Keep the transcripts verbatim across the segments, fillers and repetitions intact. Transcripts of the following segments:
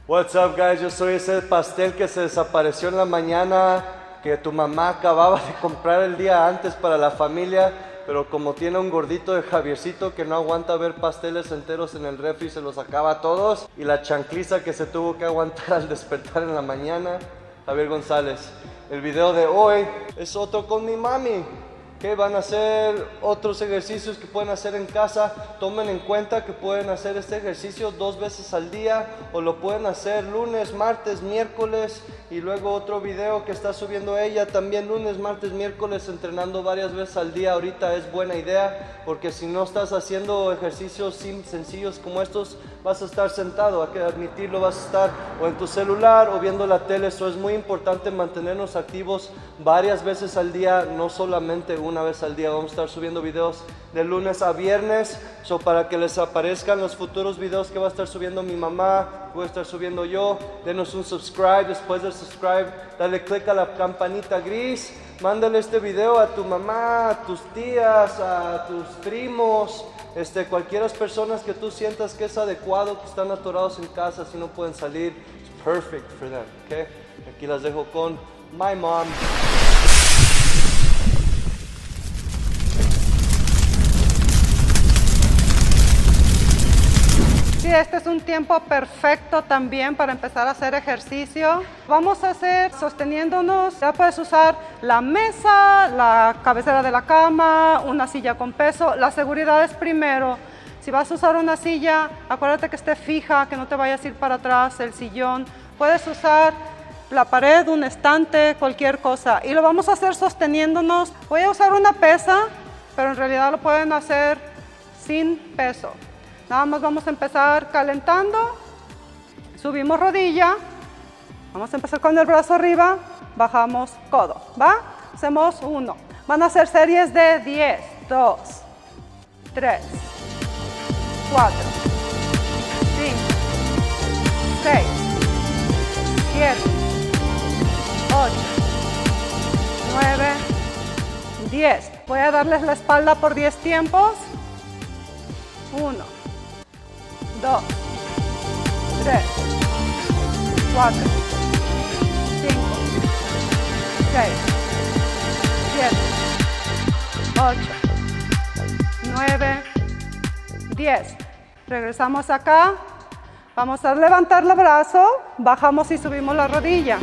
What's up, guys? Yo soy ese pastel que se desapareció en la mañana, que tu mamá acababa de comprar el día antes para la familia, pero como tiene un gordito de Javiercito que no aguanta ver pasteles enteros en el refri, se los acaba a todos, y la chancliza que se tuvo que aguantar al despertar en la mañana, Javier González. El video de hoy es otro con mi mami, que van a hacer otros ejercicios que pueden hacer en casa. Tomen en cuenta que pueden hacer este ejercicio dos veces al día, o lo pueden hacer lunes, martes, miércoles, y luego otro video que está subiendo ella también lunes, martes, miércoles, entrenando varias veces al día. Ahorita es buena idea, porque si no estás haciendo ejercicios sencillos como estos, vas a estar sentado, hay que admitirlo, vas a estar o en tu celular o viendo la tele. Eso es muy importante, mantenernos activos varias veces al día, no solamente una vez al día. Vamos a estar subiendo videos de lunes a viernes, so para que les aparezcan los futuros videos que va a estar subiendo mi mamá, voy a estar subiendo yo. Denos un subscribe, después del subscribe dale click a la campanita gris, mándale este video a tu mamá, a tus tías, a tus primos, este, cualquiera personas que tú sientas que es adecuado, que están atorados en casa, si no pueden salir. It's perfect for them, okay? Aquí las dejo con my mom. Sí, este es un tiempo perfecto también para empezar a hacer ejercicio. Vamos a hacer sosteniéndonos. Ya puedes usar la mesa, la cabecera de la cama, una silla con peso. La seguridad es primero. Si vas a usar una silla, acuérdate que esté fija, que no te vayas a ir para atrás, el sillón. Puedes usar la pared, un estante, cualquier cosa. Y lo vamos a hacer sosteniéndonos. Voy a usar una pesa, pero en realidad lo pueden hacer sin peso. Nada más vamos a empezar calentando, subimos rodilla, vamos a empezar con el brazo arriba, bajamos codo, ¿va? Hacemos uno. Van a ser series de diez, dos, tres, cuatro, cinco, seis, siete, ocho, nueve, diez. Voy a darles la espalda por diez tiempos. uno, dos, tres, cuatro, cinco, seis, siete, ocho, nueve, diez. Regresamos acá. Vamos a levantar el brazo, bajamos y subimos la rodilla.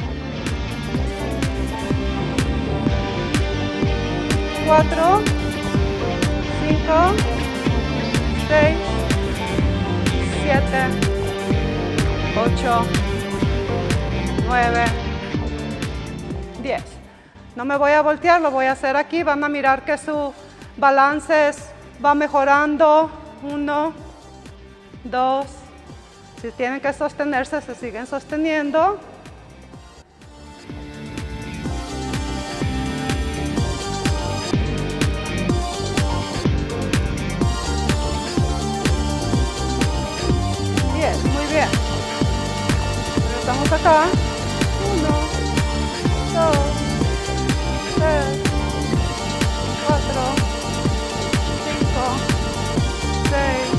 cuatro, cinco, seis, siete, ocho, nueve, diez. No me voy a voltear, lo voy a hacer aquí. Van a mirar que su balance va mejorando. Uno, dos. Si tienen que sostenerse, se siguen sosteniendo. Muy bien. Estamos acá. Uno, dos, tres, cuatro, cinco, seis,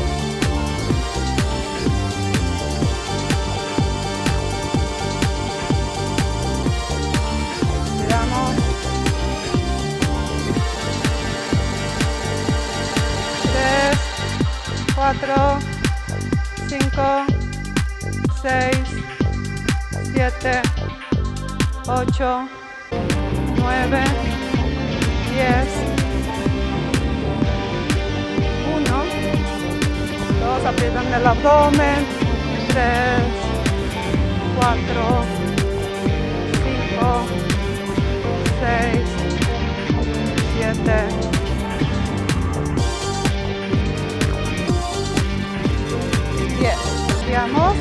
miramos. Tres, cuatro, cinco, seis, siete, ocho, nueve, diez, uno, dos, aprietan el abdomen, tres, cuatro, cinco, seis, siete, diez. Veamos.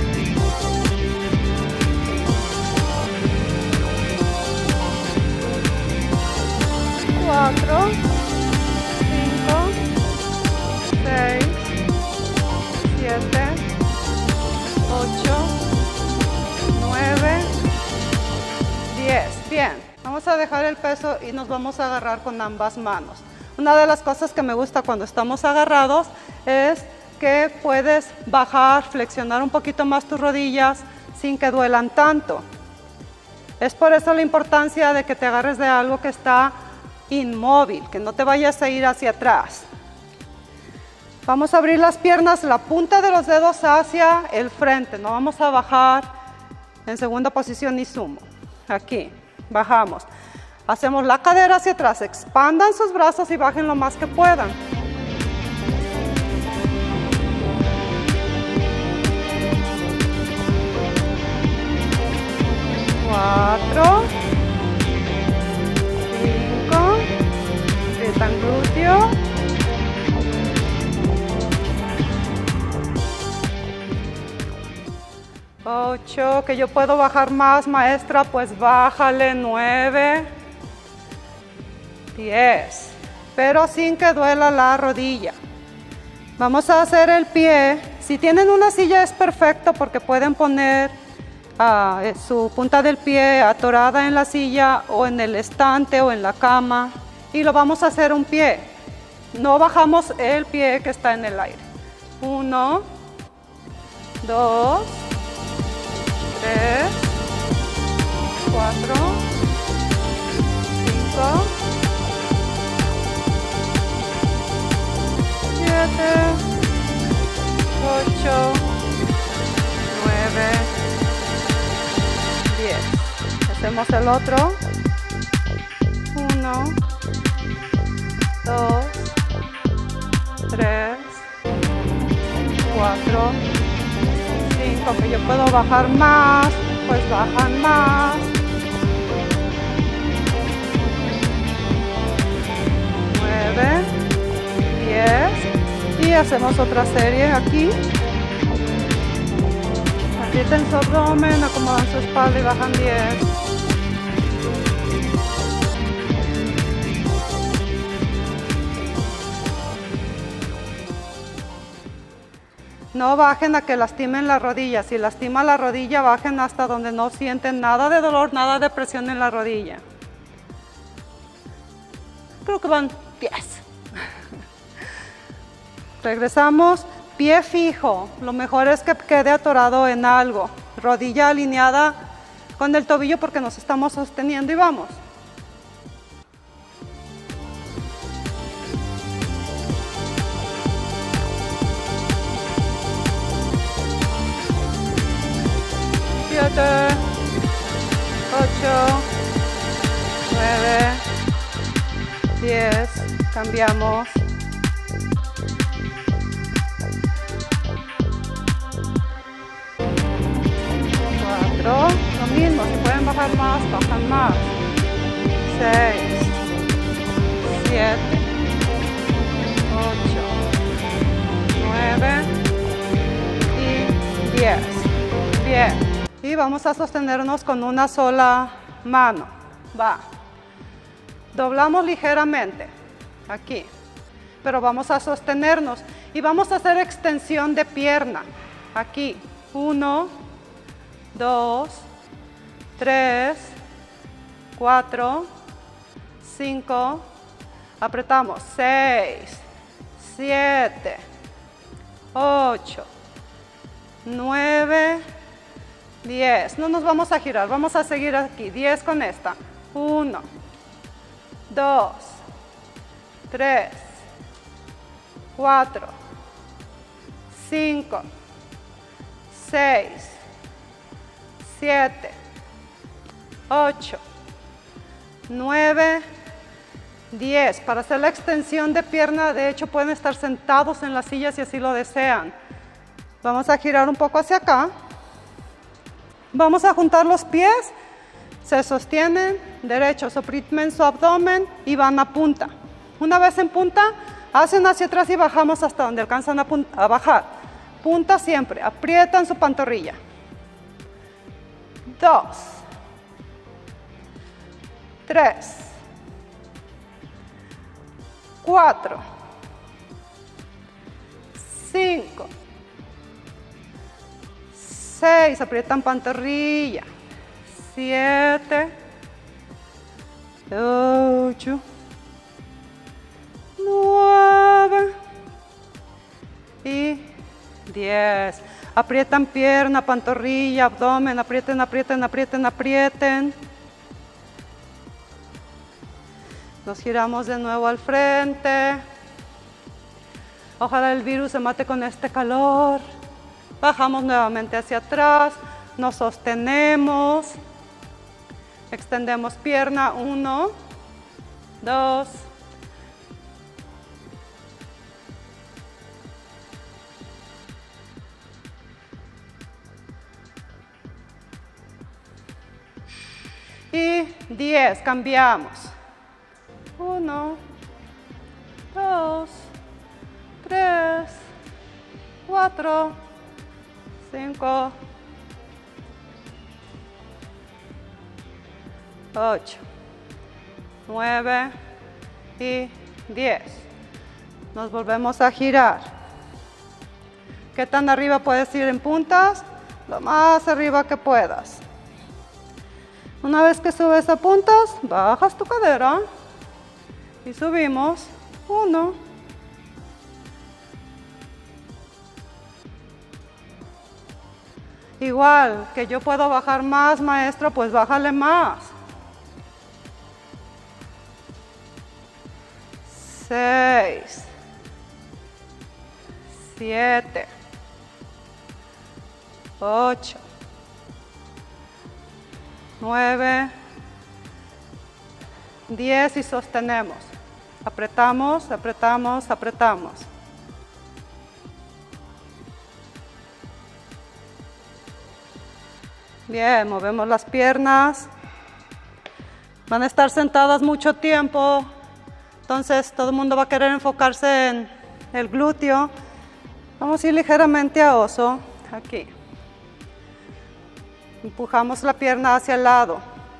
Cuatro, cinco, seis, siete, ocho, nueve, diez. Bien, vamos a dejar el peso y nos vamos a agarrar con ambas manos. Una de las cosas que me gusta cuando estamos agarrados es que puedes bajar, flexionar un poquito más tus rodillas, sin que duelan tanto. Es por eso la importancia de que te agarres de algo que está inmóvil, que no te vayas a ir hacia atrás. Vamos a abrir las piernas, la punta de los dedos hacia el frente, no vamos a bajar en segunda posición ni sumo. Aquí, bajamos. Hacemos la cadera hacia atrás, expandan sus brazos y bajen lo más que puedan. Cuatro, cinco, aprietan glúteo. Ocho, que yo puedo bajar más, maestra, pues bájale. Nueve, diez, pero sin que duela la rodilla. Vamos a hacer el pie. Si tienen una silla es perfecto porque pueden poner uh, su punta del pie atorada en la silla o en el estante o en la cama. Y lo vamos a hacer un pie. No bajamos el pie que está en el aire. Uno, dos, tres, cuatro, cinco, siete, ocho, nueve, diez. Hacemos el otro. Uno, dos, tres, cuatro, cinco, que yo puedo bajar más, pues bajan más. Nueve, diez, y hacemos otra serie aquí. Aprieten su abdomen, acomodan su espalda y bajan diez. No bajen a que lastimen la rodilla. Si lastima la rodilla, bajen hasta donde no sienten nada de dolor, nada de presión en la rodilla. Creo que van diez. Regresamos, pie fijo. Lo mejor es que quede atorado en algo. Rodilla alineada con el tobillo porque nos estamos sosteniendo y vamos. Siete, ocho, nueve, diez, cambiamos. Cuatro, lo mismo, si pueden bajar más, bajan más. Seis, siete, ocho, nueve y diez. Bien. Y vamos a sostenernos con una sola mano. Va. Doblamos ligeramente. Aquí. Pero vamos a sostenernos. Y vamos a hacer extensión de pierna. Aquí. Uno, dos, tres, cuatro, cinco. Apretamos. Seis, siete, ocho, nueve, diez. No nos vamos a girar, vamos a seguir aquí. diez con esta. uno, dos, tres, cuatro, cinco, seis, siete, ocho, nueve, diez. Para hacer la extensión de pierna, de hecho, pueden estar sentados en la silla si así lo desean. Vamos a girar un poco hacia acá. Vamos a juntar los pies, se sostienen derechos, oprimen su abdomen y van a punta. Una vez en punta, hacen hacia atrás y bajamos hasta donde alcanzan a, a bajar. Punta siempre, aprietan su pantorrilla. Dos, tres, cuatro, cinco, seis, aprietan pantorrilla, siete, ocho, nueve y diez. Aprietan pierna, pantorrilla, abdomen, aprieten, aprieten, aprieten, aprieten. Nos giramos de nuevo al frente. Ojalá el virus se mate con este calor. Bajamos nuevamente hacia atrás. Nos sostenemos. Extendemos pierna. Uno, dos. Y diez. Cambiamos. Uno, dos, tres, cuatro, cinco, ocho, nueve y diez. Nos volvemos a girar. ¿Qué tan arriba puedes ir en puntas? Lo más arriba que puedas. Una vez que subes a puntas, bajas tu cadera y subimos. Uno, igual que yo puedo bajar más, maestro, pues bájale más. Seis, siete, ocho, nueve, diez y sostenemos. Apretamos, apretamos, apretamos. Bien, movemos las piernas. Van a estar sentadas mucho tiempo, entonces todo el mundo va a querer enfocarse en el glúteo. Vamos a ir ligeramente a oso, aquí. Empujamos la pierna hacia el lado.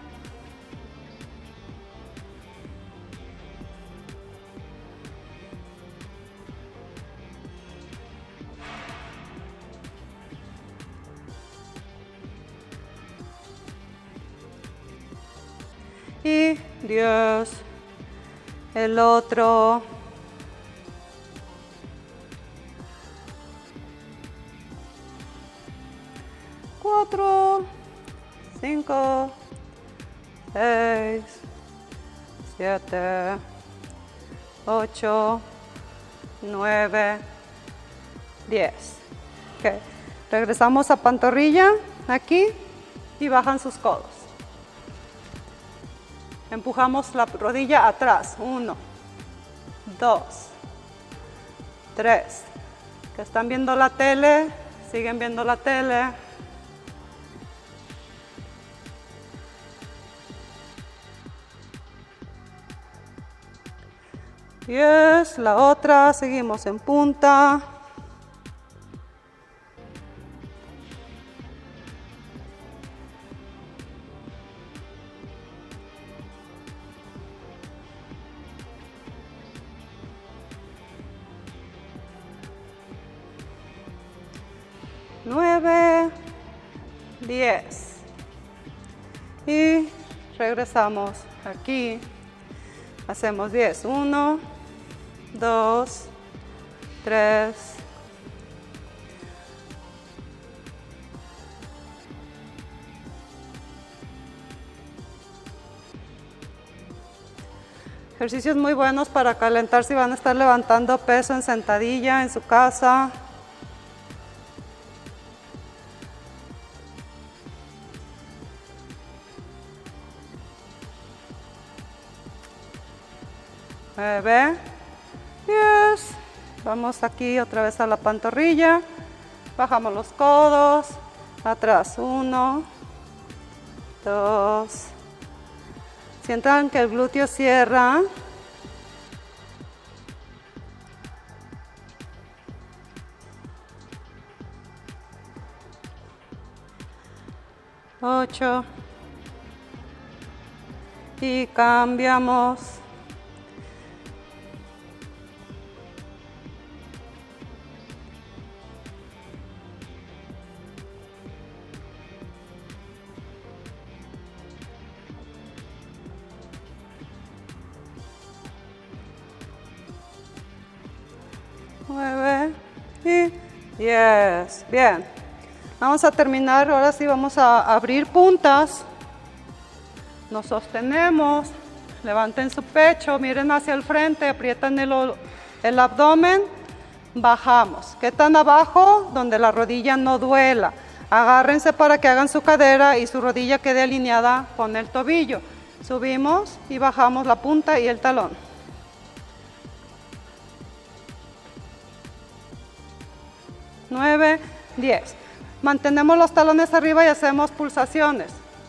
Y diez, el otro, cuatro, cinco, seis, siete, ocho, nueve, diez. Okay. Regresamos a pantorrilla aquí y bajan sus codos. Empujamos la rodilla atrás. Uno, dos, tres. Que están viendo la tele, siguen viendo la tele. Diez, la otra, seguimos en punta. nueve, diez. Y regresamos aquí. Hacemos diez. uno, dos, tres, ejercicios muy buenos para calentar si van a estar levantando peso en sentadilla en su casa. nueve, diez. Vamos aquí otra vez a la pantorrilla. Bajamos los codos. Atrás. uno, dos. Sientan que el glúteo cierra. ocho. Y cambiamos. nueve y diez. Bien. Vamos a terminar, ahora sí vamos a abrir puntas. Nos sostenemos. Levanten su pecho, miren hacia el frente, aprietan el, el abdomen. Bajamos. ¿Qué tan abajo? Donde la rodilla no duela. Agárrense para que hagan su cadera y su rodilla quede alineada con el tobillo. Subimos y bajamos la punta y el talón. nueve, diez. Mantenemos los talones arriba y hacemos pulsaciones.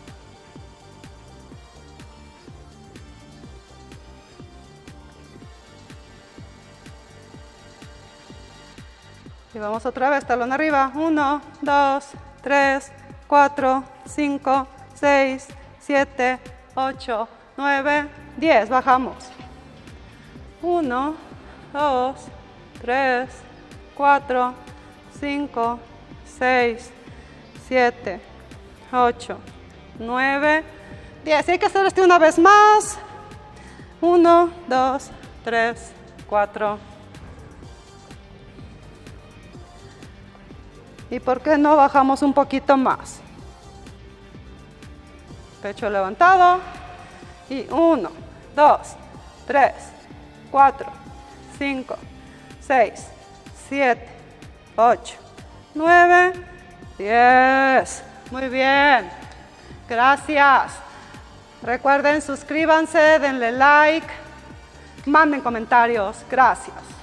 Y vamos otra vez, talón arriba. uno, dos, tres, cuatro, cinco, seis, siete, ocho, nueve, diez. Bajamos. uno, dos, tres, cuatro, cinco, seis, siete, ocho, nueve, diez. Hay que hacer esto una vez más. uno, dos, tres, cuatro. ¿Y por qué no bajamos un poquito más? Pecho levantado. Y uno, dos, tres, cuatro, cinco, seis, siete, ocho, nueve, diez. Muy bien. Gracias. Recuerden, suscríbanse, denle like, manden comentarios. Gracias.